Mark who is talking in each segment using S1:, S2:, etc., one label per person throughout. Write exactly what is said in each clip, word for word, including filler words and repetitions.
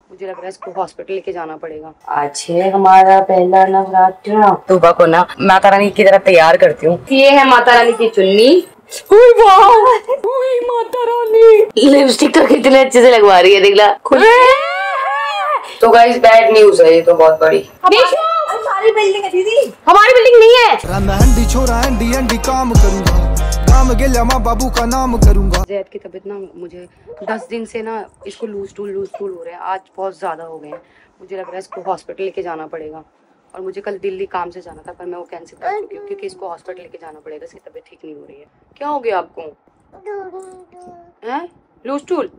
S1: मुझे लग रहा है इसको हॉस्पिटल लेके जाना पड़ेगा।
S2: आज है हमारा पहला नवरात्र। तोबा को ना माता रानी की तरह तैयार करती हूँ। ये है माता रानी की चुन्नी। माता रानी लिपस्टिक तो कितने अच्छे से लगवा रही है, देख ला खुद। तो गाइस बैड न्यूज है ये तो बहुत बड़ी।
S1: हमारी बिल्डिंग है दीदी, हमारी बिल्डिंग नहीं है।
S3: छोरा अंडी अंडी काम करूंगा, काम के लिए माँ बाबू का नाम करूंगा।
S1: जैद की तबीयत ना मुझे दस दिन से ना इसको लूज टूल लूज टूल हो रहे हैं, आज बहुत ज्यादा हो गए हैं। मुझे लग रहा है इसको हॉस्पिटल लेके जाना पड़ेगा। और मुझे कल दिल्ली काम से जाना था पर मैं वो कैंसिल कर चुकी हूँ क्योंकि इसको हॉस्पिटल लेके जाना पड़ेगा। इसकी तबीयत ठीक नहीं हो रही है। क्या हो गया आपको? हैं लूज टूल?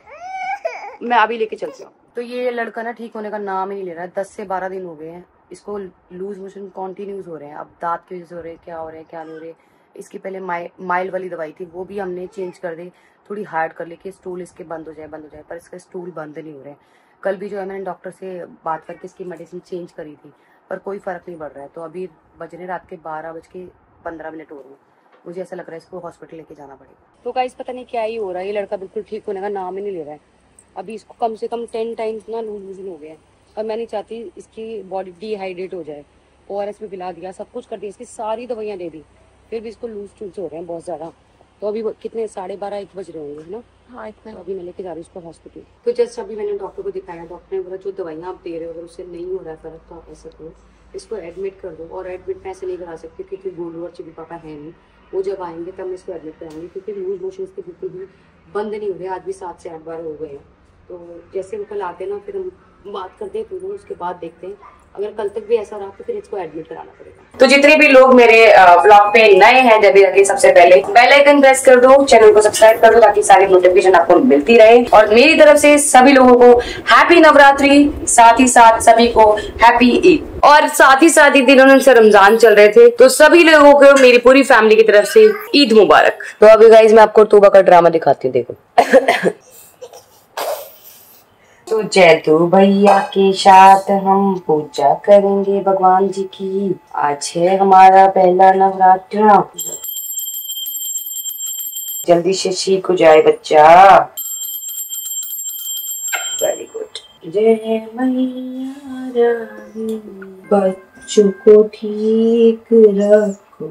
S1: मैं अभी लेके चलती हूँ। तो ये लड़का ना ठीक होने का नाम ही नहीं ले रहा है। दस से बारह दिन हो गए हैं इसको लूज मोशन कॉन्टिन्यूस हो रहे हैं। अब दांत की वजह से हो रहे हैं, क्या हो रहे हैं क्या नहीं हो रहे। इसकी पहले माइल्ड वाली दवाई थी वो भी हमने चेंज कर दी, थोड़ी हार्ड कर ली कि स्टूल इसके बंद हो जाए बंद हो जाए पर इसका स्टूल बंद नहीं हो रहे हैं। कल भी जो है मैंने डॉक्टर से बात करके इसकी मेडिसिन चेंज करी थी पर कोई फर्क नहीं पड़ रहा है। तो अभी बज रहे रात के बारह बज के पंद्रह मिनट हो रहे हैं। मुझे ऐसा लग रहा है इसको हॉस्पिटल लेके जाना पड़ेगा। तो गाइस पता नहीं क्या ही हो रहा है, ये लड़का बिल्कुल ठीक होने का नाम ही नहीं ले रहा है। अभी इसको कम से कम टेन टाइम्स ना लूज मोशन हो गया है और मैं नहीं चाहती इसकी बॉडी डिहाइड्रेट हो जाए। ओ आर एस भी पिला दिया, सब कुछ कर दिया, इसकी सारी दवाइयाँ दे दी, फिर भी इसको लूज टूल्स हो रहे हैं बहुत ज़्यादा। तो अभी कितने साढ़े बारह एक बज रहे होंगे है ना? हाँ इतना। तो अभी मैं लेके जा रही हूँ इसको हॉस्पिटल। तो जस्ट अभी मैंने डॉक्टर को दिखाया, डॉक्टर ने बोला जो दवाइयाँ आप दे रहे हो अगर उससे नहीं हो रहा है फर्क तो आप ऐसा करो इसको एडमिट कर दो। और एडमिट मैं ऐसे नहीं करा सकती क्योंकि गोलू और चिभी पापा है नहीं, वो जब आएंगे तब मैं इसको एडमिट कराऊंगी क्योंकि लूज मोशन इसके बिल्कुल भी बंद नहीं हो रहे। आज भी सात से आठ बार हो गए हैं। तो जैसे वो कल आते ना फिर हम बात करते हैं, फिर उसके बाद देखते हैं अगर कल तक भी ऐसा रहा तो फिर इसको एडमिट कराना पड़ेगा।
S2: तो जितने भी लोग मेरे ब्लॉग पे नए हैं जब भी सबसे पहले बेल आइकन प्रेस कर दो, चैनल को सब्सक्राइब कर दो ताकि सारी नोटिफिकेशन आपको मिलती रहे। और मेरी तरफ से सभी लोगों को हैप्पी नवरात्रि, साथ ही साथ सभी को हैप्पी ईद। और साथ ही साथ ही दिनों से रमजान चल रहे थे तो सभी लोगों को मेरी पूरी फैमिली की तरफ से ईद मुबारक। तो अभी गाइज मैं आपको तोबा का ड्रामा दिखाती हूँ, देखो। तो जैदू भैया के साथ हम पूजा करेंगे भगवान जी की। आज है हमारा पहला नवरात्र। जल्दी से सीख हो जाए बच्चा। Very good. जय मैया रानी बच्चों को ठीक रखो,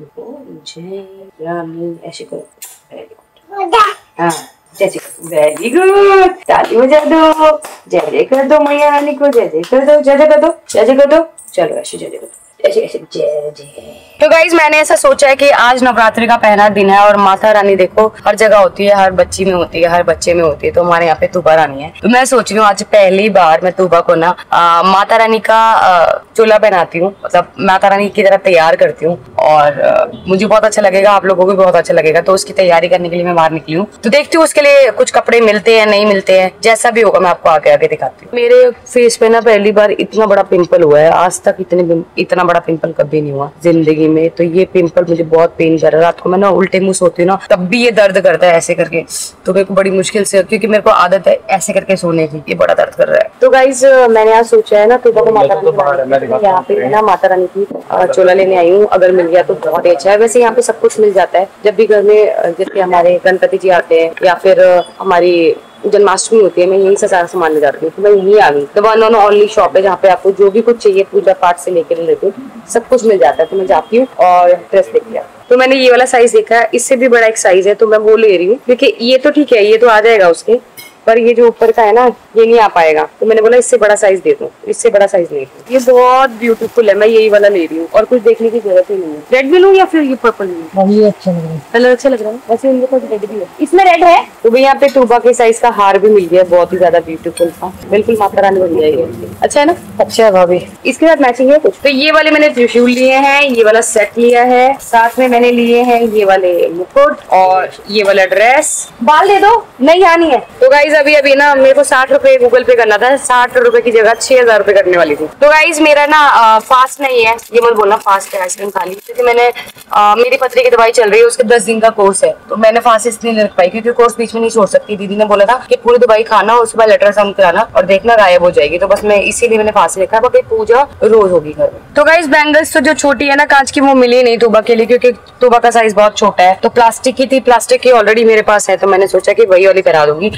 S2: जय रानी। ऐसे करो, वेरी गुड। हाँ जैसे वेरी गुड। ताली बजा दो, जय जय कर दो मैया रानी को, जय जय कर दो, जय जय कर दो, जय जय कर दो। चलो ऐसे जय जय कर दो, ऐसे ऐसे जय जय। तो गाइज मैंने ऐसा सोचा है कि आज नवरात्रि का पहला दिन है और माता रानी देखो हर जगह होती है, हर बच्ची में होती है, हर बच्चे में होती है। तो हमारे यहाँ पे तोबा रानी है। तो मैं सोच रही हूँ आज पहली बार मैं तोबा को ना आ, माता रानी का चोला पहनाती हूँ, मतलब माता रानी की तरह तैयार करती हूँ और आ, मुझे बहुत अच्छा लगेगा, आप लोगों को भी बहुत अच्छा लगेगा। तो उसकी तैयारी करने के लिए मैं बाहर निकली हूँ। तो देखती हूँ उसके लिए कुछ कपड़े मिलते हैं नहीं मिलते हैं, जैसा भी होगा मैं आपको आगे आगे दिखाती हूँ। मेरे फेस पे ना पहली बार इतना बड़ा पिंपल हुआ है, आज तक इतने इतना बड़ा पिंपल कभी नहीं हुआ जिंदगी में। तो ये पिंपल मुझे बहुत पेन कर रहा है। रात को मैं ना उल्टे मुंह सोती हूँ ना तब भी ये दर्द करता है ऐसे करके। तो मेरे को बड़ी मुश्किल से, क्योंकि मेरे को आदत है ऐसे करके सोने की, ये बड़ा दर्द कर रहा है। तो गाइज मैंने आज सोचा है ना तो माता रानी यहाँ पे ना माता रानी की चोला लेने आई हूँ। अगर मिल गया तो बहुत ही अच्छा है। वैसे यहाँ पे सब कुछ मिल जाता है जब भी घर में, जैसे हमारे गणपति जी आते हैं या फिर हमारी जन्माष्टमी होती है, मैं यही से सारा सामान ले जाती हूँ। तो मैं यही आ गई। तो वन ऑन ओनली शॉप है जहाँ पे आपको जो भी कुछ चाहिए पूजा पाठ से लेकर लेते सब कुछ मिल जाता है। तो मैं जाती हूँ और ड्रेस देख लिया। तो मैंने ये वाला साइज देखा है, इससे भी बड़ा एक साइज है तो मैं वो ले रही हूँ क्योंकि ये तो ठीक है, ये तो आ जाएगा उसके, पर ये जो ऊपर का है ना ये नहीं आ पाएगा। तो मैंने बोला इससे बड़ा साइज दे दो, इससे बड़ा साइज ले लूं। ये बहुत ब्यूटीफुल है, मैं यही वाला ले रही हूँ और कुछ देखने की जरूरत ही नहीं है। रेड में लूं या फिर ये पर्पल में? वही अच्छा लग रहा है,
S1: कलर अच्छा लग रहा है। वैसे इनके पास रेड भी है, इसमें रेड है। तो भाई यहाँ पे तोबा के साइज का हार भी मिल गया, बहुत ही ज्यादा ब्यूटीफुल था, बिल्कुल माता रानी बन जाएगी। अच्छा है ना? अच्छा है भाभी। इसके साथ मैचिंग है कुछ। तो ये वाले मैंने त्रिशूल लिए हैं, ये वाला सेट लिया है, साथ में मैंने लिए हैं ये वाले मुकुट और ये वाला ड्रेस। बाल दे दो, नहीं आनी है। तो गाइज अभी अभी ना मेरे को साठ रुपए गूगल पे करना था, साठ रुपए की जगह छह हजार रुपए करने वाली थी। तो गाइज मेरा ना आ, फास्ट नहीं है, ये मत बोलना फास्ट है आइसक्रीम खा ली, क्योंकि मैंने आ, मेरी पथरी की दवाई चल रही है, उसके दस दिन का कोर्स है। तो मैंने फास्ट इसलिए नहीं रख पाई क्योंकि कोर्स बीच में नहीं छोड़ सकती। दीदी ने बोला था कि पूरी दवाई खाना, उसके बाद अल्ट्रासाउंड कराना और देखना गायब हो जाएगी। तो बस मैं इसीलिए मैंने फास्ट रखा, बाकी पूजा रोज होगी घर में। तो गाइज बैंगल्स तो जो छोटी है ना कांच की, वो मिली नहीं तोबा के लिए क्योंकि तोबा का साइज बहुत छोटा है। तो प्लास्टिक की थी, प्लास्टिक की ऑलरेडी मेरे पास है, तो मैंने सोचा कि वही वाली करा दूंगी। आधी तो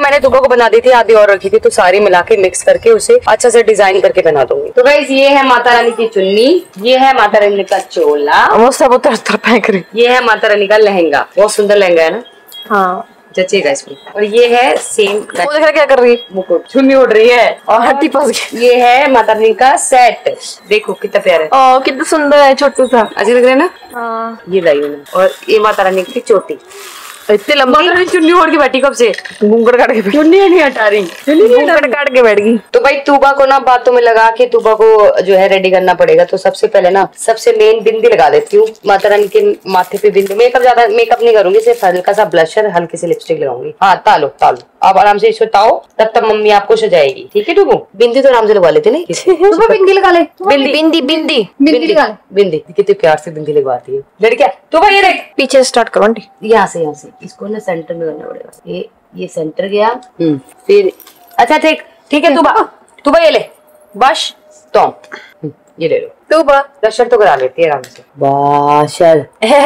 S1: मैंने तुबा को बना दी थी, आधी और रखी थी, तो सारी मिला के मिक्स करके उसे अच्छा से डिजाइन करके बना दूंगी। तो गाइस ये है माता रानी की चुन्नी, ये है माता रानी का चोला,
S2: वो सब उतर उतर फेंक रही।
S1: ये है माता रानी का लहंगा, बहुत सुंदर लहंगा है ना।
S2: हाँ
S1: जचेगा इसमें। और ये है सेम,
S2: वो देख रहा क्या कर रही है,
S1: मुकुट, चुन्नी उड़ रही है
S2: और हड्डी फंस गई।
S1: ये है माता रानी का सेट, देखो कितना प्यारा है।
S2: ओ कितना सुंदर है, छोटू सा,
S1: अच्छे लग रहे हैं ना।
S2: हाँ
S1: ये लाई मैंने, और ये माता रानी की चोटी,
S2: इतनी लंबी
S1: चुन्नी ओढ़ के बैठी कब से,
S2: घूंघट काट के,
S1: चुन्नी नहीं हटा रही, चुन्नी नहीं हटा
S2: घूंघट काट के बैठ गई।
S1: तो भाई तूबा को ना बातों में लगा के तूबा को जो है रेडी करना पड़ेगा। तो सबसे पहले ना सबसे मेन बिंदी लगा देती हूँ माता रानी के माथे पे। बिंदी, मेकअप ज्यादा मेकअप नहीं करूंगी, सिर्फ हल्का सा ब्लशर, हल्की सी लिपस्टिक लगाऊंगी। हाँ तालो तालो, आप आराम से इसको ताओ, तब तक मम्मी आपको सजाएगी, ठीक है टूबू। बिंदी तो आराम से लगवा लेते नहीं, बिंदी लगा ले, बिंदी
S2: बिंदी बिंदी
S1: बिंदी लगा ले, बिंदी कितने प्यार से बिंदी लगवाती है लड़कियां। तो भाई ये देख,
S2: पीछे स्टार्ट करो आंटी,
S1: यहाँ से यहाँ से इसको ना सेंटर में करना पड़ेगा। ये ये सेंटर गया, फिर अच्छा ठीक ठीक है। तूबा तूबा ये ले बश, तो ये ले लो।
S2: तूबा
S1: ब्लशर तो करा लेती है आराम से, बाशर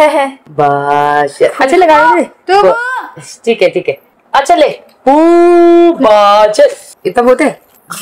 S1: बाशर, अच्छा लगा ले। ठीक है ठीक है, अच्छा ले बाशर, इतना बहुत है।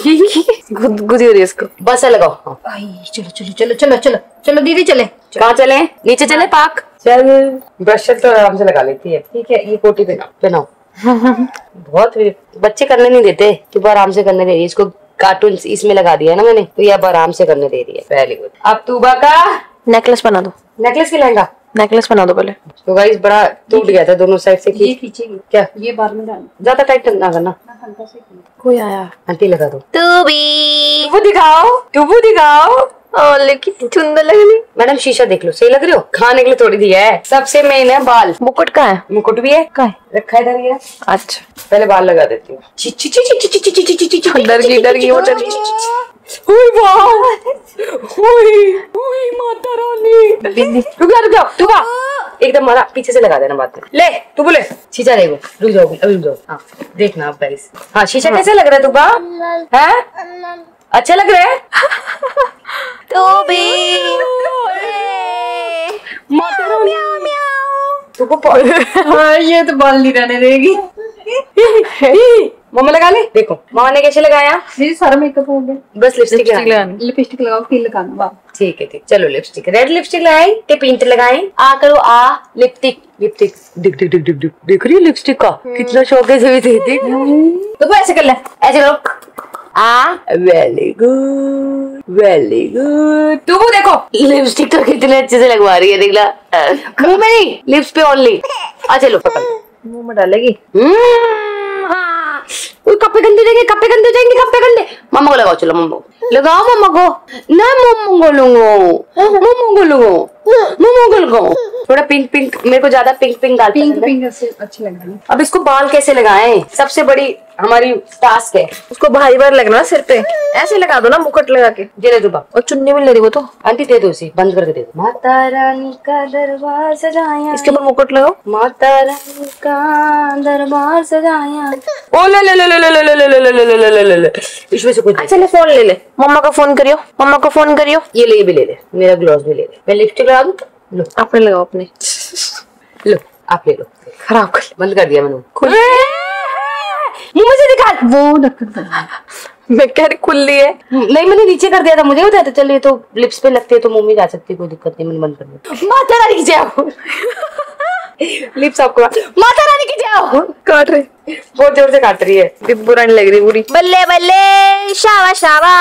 S2: गुदी हो रही है इसको,
S1: बस लगाओ। हाँ।
S2: चलो चलो चलो चलो चलो चलो दीदी चले।
S1: कहाँ चले, नीचे चले पाक चल। ब्रशर तो आराम से लगा लेती है, ठीक है। ये कोटी पहनाओ पहनाओ बहुत बच्चे करने नहीं देते, तो आराम से करने दे रही है इसको। कार्टून इसमें लगा दिया ना मैंने, तो ये अब आराम से करने दे रही है। Very good. अब तूबा का
S2: नेकलेस बना दो,
S1: नेकलेस की लहंगा,
S2: नेकलेस बना दो पहले।
S1: तो गाइस बड़ा टूट गया था दोनों साइड से।
S2: ये खींचेगी
S1: क्या,
S2: ये बार में डाल,
S1: ज्यादा टाइट ना करना।
S2: कोई आया,
S1: आंटी लगा दो।
S2: तूबी
S1: टूबू दिखाओ, टूबू दिखाओ।
S2: ओ लेकिन सुंदर लग रही।
S1: मैडम शीशा देख लो, सही लग रही हो। खाने के लिए थोड़ी दिया है। सबसे मेन है बाल।
S2: मुकुट कहाँ है,
S1: मुकुट भी है,
S2: कहाँ है,
S1: रखा है इधर ये।
S2: अच्छा
S1: पहले बाल लगा देती हूँ।
S2: डर गई डर गई वो डर गई।
S1: माता रानी, रुक जा रुक जाओ टूबा, एकदम मारा पीछे से लगा देना बाद में। ले तू बोले शीशा देखो, रुक जाओ अभी रुक जाओ। हाँ देखना आप गाइस। हाँ शीशा कैसे लग रहा है टूबा, है अच्छा लग रहा है।
S2: तो भी
S1: माता रानी
S2: हाँ ये तो बाल नहीं रहने देगी।
S1: मम्मा लगा ले, देखो मामा ने कैसे लगाया।
S2: सारा मेकअप हो गया,
S1: बस लिपस्टिक
S2: लगानी, लिपस्टिक लगाओ फिर लगाना।
S1: ठीक है ठीक, चलो लिपस्टिक, रेड लिपस्टिक लगाए के पिंक लगाए। आ करो आ, लिपस्टिक लिपस्टिक दिख दिख दिख दिख दिख देख रही है लिपस्टिक का कितना शौक है। से भी देख तो ऐसे कर ले, ऐसे करो आ, वेरी गुड वेरी गुड। तू वो देखो लिपस्टिक तो कितने अच्छे से लगवा रही है, देख ला। मुंह में नहीं, लिप्स पे ओनली। आ चलो पकड़,
S2: मुंह में डालेगी।
S1: हाँ कपड़े गंदे जाएंगे, कपड़े गंदे जाएंगे, कपड़े गंदे। मम्मा को लगाओ, चलो मम्मा को लगाओ, मम्मा को ना, मम्मा को लगाओ, मम्मा को लगाओ, मम्मा को लगाओ। थोड़ा पिंक पिंक, मेरे को ज्यादा पिंक पिंक डाल
S2: पिंक पिंक अच्छी लग रही है।
S1: अब इसको बाल कैसे लगाएं, सबसे बड़ी हमारी टास्क है।
S2: उसको भारी बार लगना सिर पे, ऐसे लगा दो ना मुकुट लगा के।
S1: दे दो बा,
S2: और चुन्नी में ले रही वो तो
S1: आंटी दे दो, उसे बंद करके दे दो। माता रानी का दरबार सजाया,
S2: इसके ऊपर मुकुट लगाओ।
S1: माता रानी का दरबार सजाया। ओ ले ले ले ले ले ले ले ले ले ले ले ले ले ले, इसमें से कुछ।
S2: अच्छा ले फोन ले ले, मम्मा को फोन करियो, मम्मा को फोन करियो।
S1: ये ले, ये भी ले ले, मेरा ग्लॉस भी ले ले। मैं लिपस्टिक लगा दूं, लो
S2: आपने लगाओ अपने,
S1: लो आप ले लो।
S2: खराब कर,
S1: बंद कर दिया मैंने।
S2: मुंह में से निकाल, वो ढक्कन मैं कह रही खुली है।
S1: नहीं मैंने नीचे कर दिया था, मुझे बताया था। चलिए तो लिप्स पे लगते है तो मुंह में जा सकती है, कोई दिक्कत नहीं। मैंने बंद कर दिया। माता रानी की जाओ लिप्स आपको, माता रानी की जाओ।
S2: काट रही,
S1: बहुत जोर से काट रही है,
S2: दिब्बू रानी लग रही पूरी। बल्ले बल्ले शावा शावा,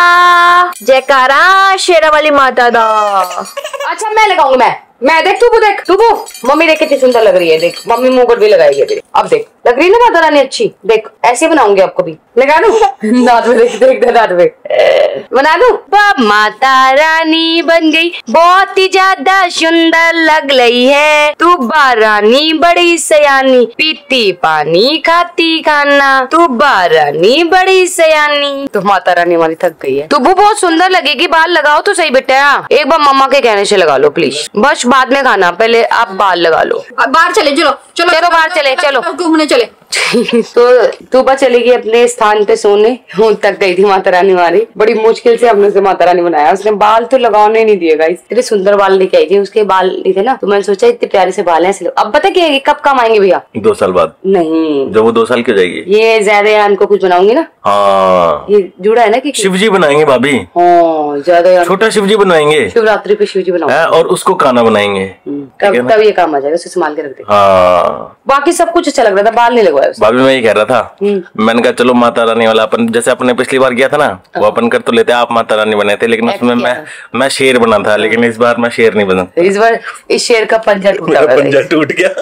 S2: जयकारा शेरा वाली माता दा।
S1: अच्छा मैं लगाऊंगी, मैं मैं देख, तू वो देख, तू वो मम्मी देख कितनी सुंदर लग रही है। देख मम्मी मुंह भी लगाएगी अभी। अब देख लग रही है ना माता रानी अच्छी। देख ऐसे बनाऊंगी आपको भी, लगा दूं दांत में, देख देख दांत में बना दूं। माता रानी बन गई, बहुत ही ज्यादा सुंदर लग रही है। तू बारानी बड़ी सयानी, पीती पानी खाती खाना। तू बारानी बड़ी सयानी। तो माता रानी हमारी थक गई है। तू वो बहुत सुंदर लगेगी, बाल लगाओ तो सही बेटा। एक बार मम्मा के कहने से लगा लो प्लीज, बस बाद में खाना, पहले आप बाल लगा लो।
S2: बाहर चले, चलो चलो
S1: चलो बाहर चले, चलो
S2: घूमने चले।
S1: तो तूबा चलेगी अपने स्थान पे सोने, उन तक गई थी माता रानी हमारी। बड़ी मुश्किल से हमने उसे माता रानी बनाया। उसने बाल तो लगाने नहीं दिए गाइस, इतने सुंदर बाल लेके आई थी। उसके बाल नहीं थे ना, तो मैंने सोचा इतने प्यारे से बाल हैं। अब पता क्या कब काम आएंगे भैया?
S4: दो साल बाद।
S1: नहीं,
S4: जब वो दो साल की हो जाएगी।
S1: ये ज्यादा को कुछ बनाऊंगी ना।
S4: हाँ,
S1: ये जुड़ा है ना कि
S4: शिव जी बनाएंगे भाभी।
S1: हाँ, ज्यादा
S4: छोटा शिव जी बनवाएंगे,
S1: शिवरात्रि पे शिव जी बनाऊंगे
S4: और उसको काना बनाएंगे।
S1: तब तब ये काम आ जाएगा, उसे संभाल के रख दे।
S4: हाँ,
S1: बाकी सब कुछ अच्छा लग रहा था, बाल नहीं लगवाया।
S4: भाभी मैं ये कह रहा था, मैंने कहा चलो माता रानी वाला अपन जैसे अपने पिछली बार किया था ना, वो अपन कर तो लेते, आप माता रानी बने थे, लेकिन उसमें मैं मैं शेर बना था, लेकिन इस बार मैं शेर नहीं बना।
S1: इस बार इस शेर का पंजा टूटा,
S4: पंजा टूट गया।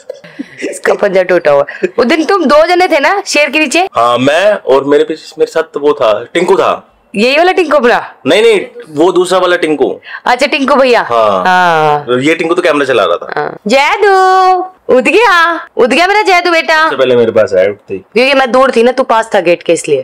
S1: इसका पंजा टूटा हुआ। उस दिन तुम दो जने थे ना शेर के नीचे?
S4: हाँ, मैं और मेरे पीछे मेरे साथ वो था, टिंकू था।
S1: यही वाला टिंकू भैया?
S4: नहीं नहीं, वो दूसरा वाला टिंकू।
S1: अच्छा, टिंकू भैया।
S4: हाँ,
S1: हाँ।
S4: ये टिंकू तो कैमरा चला रहा था।
S1: हाँ। जैदू उठ गया, उठ गया मेरा जैदू बेटा।
S4: सबसे पहले मेरे पास आया उठती,
S1: क्योंकि मैं दूर थी ना, तू पास था गेट के, इसलिए।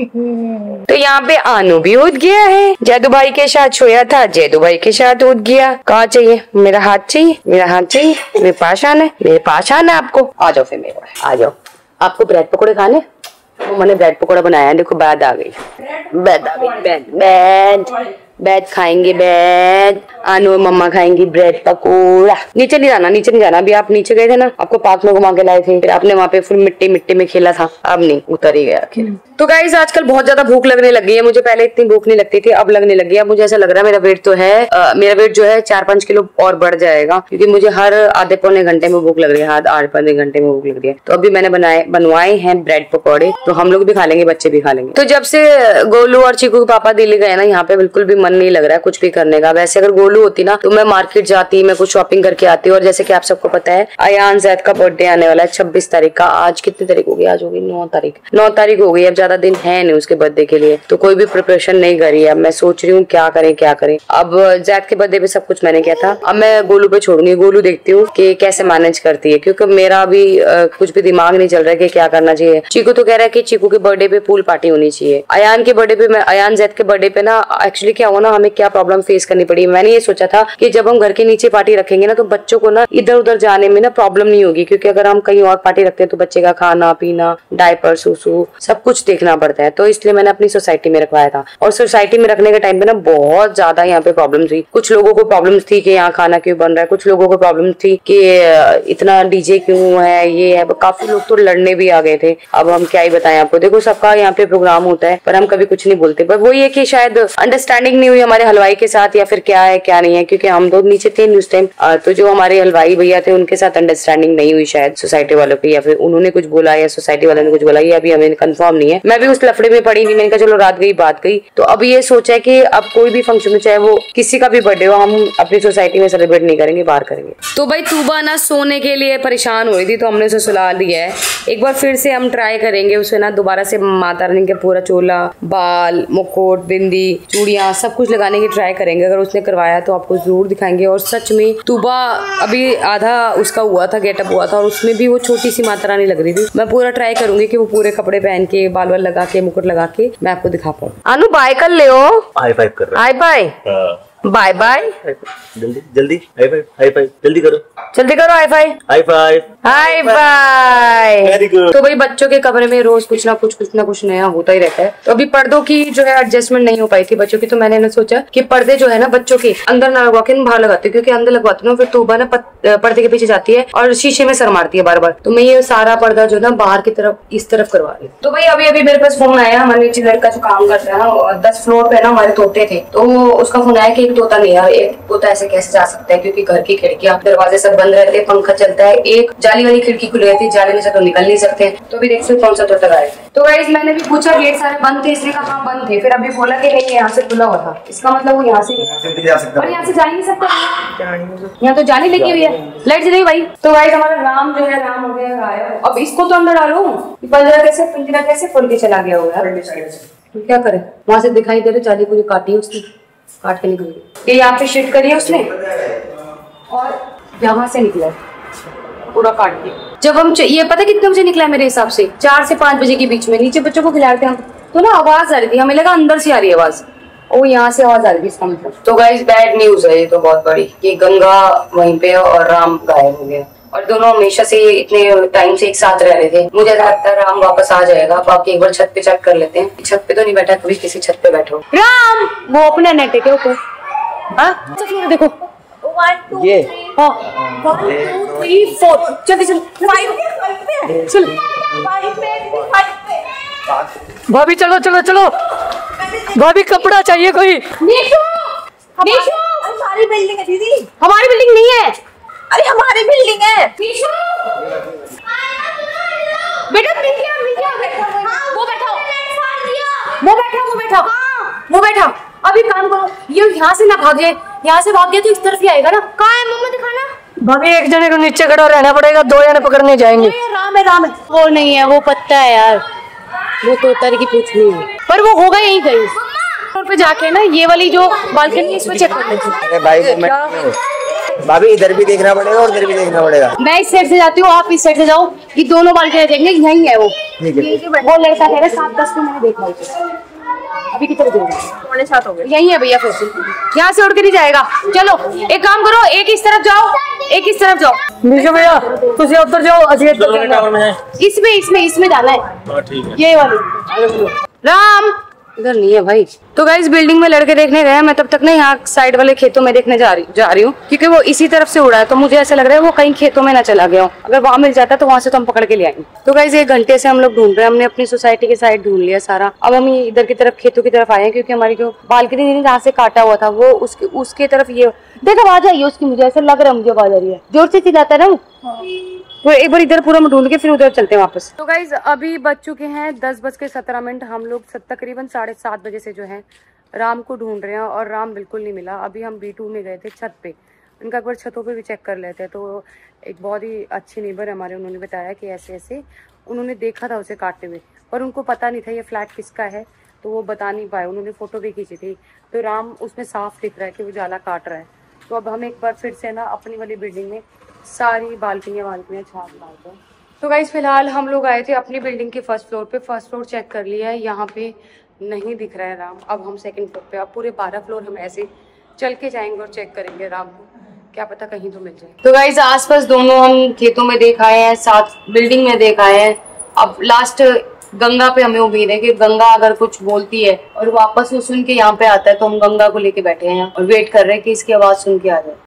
S1: तो यहाँ पे आनू भी उठ गया है, जैदू भाई के साथ सोया था, जैदू भाई के साथ उठ गया। कहाँ चाहिए? मेरा हाथ चाहिए, मेरा हाथ चाहिए, मेरे पास आना है, मेरे पास आना है आपको। आ जाओ फिर मेरे पास, आ जाओ। आपको ब्रेड पकौड़े खाने? वो मैंने ब्रेड पकौड़ा बनाया, देखो बैद आ गई, बैद आ गई, बैद बैद बैद खाएंगे, बैद। आनू मम्मा खाएंगी ब्रेड पकौड़ा। नीचे नहीं जाना, नीचे नहीं जाना। अभी आप नीचे गए थे ना, आपको पार्क में घुमा के लाए थे, फिर आपने वहाँ पे फुल मिट्टी मिट्टी में खेला था, अब नहीं, उतर ही गया आखिर। तो गाइस आजकल बहुत ज्यादा भूख लगने लगी है मुझे। पहले इतनी भूख नहीं लगती थी, अब लगने लगी है। मुझे ऐसा लग रहा है मेरा वेट तो है आ, मेरा वेट जो है चार पांच किलो और बढ़ जाएगा, क्योंकि मुझे हर आधे पौने घंटे में भूख लग रही है, हर आठ पौने घंटे में भूख लग रही है। तो अभी मैंने बनाए बनवाए हैं ब्रेड पकौड़े, तो हम लोग भी खा लेंगे, बच्चे भी खा लेंगे। तो जब से गोलू और चीकू के पापा दिल्ली गए ना, यहाँ पे बिल्कुल भी मन नहीं लग रहा है कुछ भी करने का। वैसे अगर गोलू होती ना, तो मैं मार्केट जाती, मैं कुछ शॉपिंग करके आती। और जैसे कि आप सबको पता है, अयान जैद का बर्थडे आने वाला है छब्बीस तारीख का। आज कितनी तारीख हो गई? आज होगी नौ तारीख नौ तारीख हो गई। अब ज्यादा दिन है नहीं उसके बर्थडे के लिए, तो कोई भी प्रिपरेशन नहीं करी है। अब मैं सोच रही हूँ क्या करें क्या करें। अब जैद के बर्थडे पे सब कुछ मैंने किया था, अब मैं गोलू पे छोड़ूंगी। गोलू देखती हूँ कि कैसे मैनेज करती है, क्योंकि मेरा अभी कुछ भी दिमाग नहीं चल रहा है कि क्या करना चाहिए। चीकू तो कह रहा है कि चीकू के बर्थडे पे पूल पार्टी होनी चाहिए। अयान के बर्थडे पे, मैं अयान जैद के बर्थडे पे ना, एक्चुअली क्या हुआ ना, हमें क्या प्रॉब्लम फेस करनी पड़ी। मैंने ये सोचा था कि जब हम घर के नीचे पार्टी रखेंगे ना, तो बच्चों को ना इधर उधर जाने में ना प्रॉब्लम नहीं होगी, क्योंकि अगर हम कहीं और पार्टी रखते हैं तो बच्चे का खाना पीना, डायपर, सुसु सब कुछ देखना पड़ता है। तो इसलिए मैंने अपनी सोसाइटी में रखवाया था। और सोसाइटी में रखने के टाइम पे ना बहुत ज्यादा यहाँ पे प्रॉब्लम थी। कुछ लोगों को प्रॉब्लम थी कि यहाँ खाना क्यों बन रहा है, कुछ लोगों को प्रॉब्लम थी कि इतना डीजे क्यों है, ये है। काफी लोग तो लड़ने भी आ गए थे। अब हम क्या ही बताएं आपको। देखो सबका यहाँ पे प्रोग्राम होता है, पर हम कभी कुछ नहीं बोलते। पर वो ये कि शायद अंडरस्टैंडिंग नहीं हुई हमारे हलवाई के साथ, या फिर क्या है क्या नहीं है, क्योंकि हम लोग नीचे थे उस टाइम। तो जो हमारे हलवाई भैया थे उनके साथ अंडरस्टैंडिंग नहीं हुई शायद सोसाइटी वालों की, या फिर उन्होंने कुछ बोला या सोसाइटी वालों ने कुछ बोला, ये अभी हमें कंफर्म नहीं है। मैं भी उस लफड़े में पड़ी थी, मैंने कहा चलो रात गई बात गई। तो अब ये सोचा है कि अब कोई भी फंक्शन हो, चाहे वो किसी का भी बर्थडे हो, हम अपनी सोसाइटी में सेलिब्रेट नहीं करेंगे, बाहर करेंगे। तो भाई तूबा ना सोने के लिए परेशान हो रही थी, तो हमने उसे सुला दिया है। एक बार फिर से हम ट्राई करेंगे उसे ना दोबारा से माता रानी के पूरा चोला, बाल, मुकुट, बिंदी, चूड़ियां सब कुछ लगाने की ट्राई करेंगे। अगर उसने करवाया तो आपको जरूर दिखाएंगे। और सच में तूबा अभी आधा उसका हुआ था, गेटअप हुआ था, और उसमें भी वो छोटी सी माता रानी लग रही थी। मैं पूरा ट्राई करूंगी कि वो पूरे कपड़े पहन के, बाल वाल लगा के, मुकुट लगा के मैं आपको दिखा पाऊँ। अनु बाय कर ले,
S4: हाई फाइव कर रहा है।
S1: हाई बाय, बाय बाय,
S4: जल्दी जल्दी हाई फाइव, हाई फाइव जल्दी करो,
S1: जल्दी करो high five,
S4: high five,
S1: high bye.
S4: Very good.
S1: तो भाई बच्चों के कमरे में रोज कुछ ना कुछ कुछ ना कुछ नया होता ही रहता है। तो अभी पर्दों की जो है एडजस्टमेंट नहीं हो पाई थी बच्चों की, तो मैंने ना सोचा कि पर्दे जो है ना बच्चों के अंदर ना लगवा के बाहर लगाती हूँ, क्योंकि अंदर लगवाती हूँ फिर तूबा ना पर्दे के पीछे जाती है और शीशे में सर मारती है बार बार। तो मैं ये सारा पर्दा जो ना बाहर की तरफ इस तरफ करवा रही हूँ। तो भाई अभी अभी मेरे पास फोन आया, हमारे नीचे लड़का जो काम करता है ना, दस फ्लोर पे ना हमारे तोते थे, तो उसका फोन आया कि एक तोता नहीं है, एक तोता ऐसे कैसे जा सकता है, क्योंकि घर की खिड़कियां दरवाजे सब बंद रहते हैं, पंखा चलता है, एक जाली वाली खिड़की खुली रहती है, जाली में से तो निकल नहीं सकते। तो अभी देखते कौन सा तोता गायब है। तो गाइस मैंने भी पूछा, गेट सारे बंद थे, इसने कहा हाँ बंद थे, फिर अभी बोला कि नहीं यहाँ से खुला हुआ था। इसका मतलब वो यहाँ से और यहाँ से जा ही नहीं सकता, यहाँ तो जाली लगी हुई है, लाइट जली भाई। तो गाइस हमारा राम जो है राम हो गया गायब। अब इसको तो अंदर डालो, पंजरा कैसे पिंजरा कैसे खोल के चला गया होगा, तो क्या करे। वहां से दिखाई दे रही जाली पूरी काटी है उसने, काट के निकल गई। ये यहाँ पे शिफ्ट करी है उसने और यहाँ से निकला पूरा काट के। जब हम ये पता कितने बजे निकला है मेरे हिसाब से, चार से पांच बजे के बीच में। नीचे बच्चों को खिला रहे थे हम, तो ना आवाज आ रही थी, हमें लगा अंदर से आ रही है आवाज, ओ यहाँ से आवाज आ रही थी इसका मतलब। तो गाइस बैड न्यूज है ये तो बहुत बड़ी, कि गंगा वहीं पे और राम गायब हो गया। और दोनों हमेशा से इतने टाइम से एक साथ रह रहे थे। मुझे लगता है राम वापस आ जाएगा। बाकी एक बार छत पे चेक कर लेते हैं। छत पे तो नहीं बैठा, कभी किसी छत पे बैठो। राम वो अपना नेट है क्या ऊपर? हाँ देखो
S2: ये
S1: हाँ वन टू थ्री फोर चल चल फाइव चल
S5: भाभी चलो चलो चलो भाभी कपड़ा चाहिए कोई।
S1: नीशू नीशू
S6: हमारी बिल्डिंग है दीदी।
S1: हमारी बिल्डिंग नहीं है।
S6: अरे हमारी बिल्डिंग है।
S1: नीशू बेटा मिल गया मिल गया। वो बैठा वो बैठा वो बैठा वो बैठा। अभी काम करो, ये यहाँ से ना भागे, यहाँ से भाग गया तो इस तरफ ही आएगा ना। कहाँ है मम्मा दिखाना।
S5: भाभी एक जने को नीचे खड़ा रहना पड़ेगा, दो जने पकड़ने जाएंगे।
S1: राम है राम है। वो नहीं है, वो पत्ता है यार, वो तोतर की पूछ नहीं है, पर वो होगा यहीं कहीं। फ्लोर पे जाके ना ये वाली जो बालकनी है इसमें चेक कर लेते हैं।
S2: अरे भाई मैं भाभी इधर भी देखना पड़ेगा और इधर भी देखना पड़ेगा।
S1: मैं इस साइड से जाती हूँ, आप इस साइड से जाओ। ये दोनों बालकनी देखेंगे, यहीं है वो।
S2: ठीक है।
S1: वो लड़का कह रहा है सात दस में मैंने देखा उसे। अभी कितने बजे पौने सात हो गए। यही है भैया, फिर यहाँ से उड़ के नहीं जाएगा। चलो एक काम करो, एक इस तरफ जाओ एक इस तरफ जाओ।
S5: नीचे भैया तुझे उधर जाओ, अजय
S1: इसमें इसमें इसमें जाना है।
S4: ठीक है
S1: ये वाली। राम इधर नहीं है भाई। तो गाइस बिल्डिंग में लड़के देखने गए, मैं तब तक ना यहाँ साइड वाले खेतों में देखने जा रही जा रही हूँ, क्योंकि वो इसी तरफ से उड़ा है। तो मुझे ऐसा लग रहा है वो कहीं खेतों में ना चला गया हो। अगर वहाँ मिल जाता तो वहाँ से तो हम पकड़ के ले आएंगे। तो गाइस एक घंटे से हम लोग ढूंढ रहे हैं, हमने अपनी सोसाइटी के साइड ढूंढ लिया सारा। अब हम इधर की तरफ खेतों की तरफ आए हैं, क्योंकि हमारी जो बालकनी थी जहाँ से काटा हुआ था वो उसके उसके तरफ ये देखो आवाज आई है उसकी। मुझे ऐसा लग रहा है, मुझे आवाज आ रही है, जोर से चिल्लाता है ना वो। एक बार इधर पूरा ढूंढ के फिर उधर चलते हैं वापस। तो गाइज अभी बज चुके हैं दस बज के सत्रह मिनट। हम लोग तकरीबन साढ़े सात बजे से जो है राम को ढूंढ रहे हैं और राम बिल्कुल नहीं मिला। अभी हम बी टू में गए थे छत पे, उनका एक बार छतों पे भी चेक कर लेते हैं। तो एक बहुत ही अच्छी नेबर हमारे, उन्होंने बताया कि ऐसे ऐसे उन्होंने देखा था उसे काटते हुए, पर उनको पता नहीं था ये फ्लैट किसका है, तो वो बता नहीं पाए। उन्होंने फोटो भी खींची थी, तो राम उसमें साफ दिख रहा है कि वो जाला काट रहा है। तो अब हम एक बार फिर से ना अपनी वाली बिल्डिंग में सारी बालकनियाँ बालकनियाँ छाप डालते हैं। तो गाइस फिलहाल हम लोग आए थे अपनी बिल्डिंग के फर्स्ट फ्लोर पे। फर्स्ट फ्लोर चेक कर लिया है, यहाँ पे नहीं दिख रहा है राम। अब हम सेकंड फ्लोर पे, अब पूरे बारह फ्लोर हम ऐसे चल के जाएंगे और चेक करेंगे राम को, क्या पता कहीं तो मिल जाए। तो गाइस आसपास दोनों हम खेतों में देख आए हैं, साथ बिल्डिंग में देख आए हैं। अब लास्ट गंगा पे हमें उम्मीद है कि गंगा अगर कुछ बोलती है और वापस वो सुन के यहाँ पे आता है तो हम गंगा को लेके बैठे हैं और वेट कर रहे हैं कि इसकी आवाज सुन के आ जाए।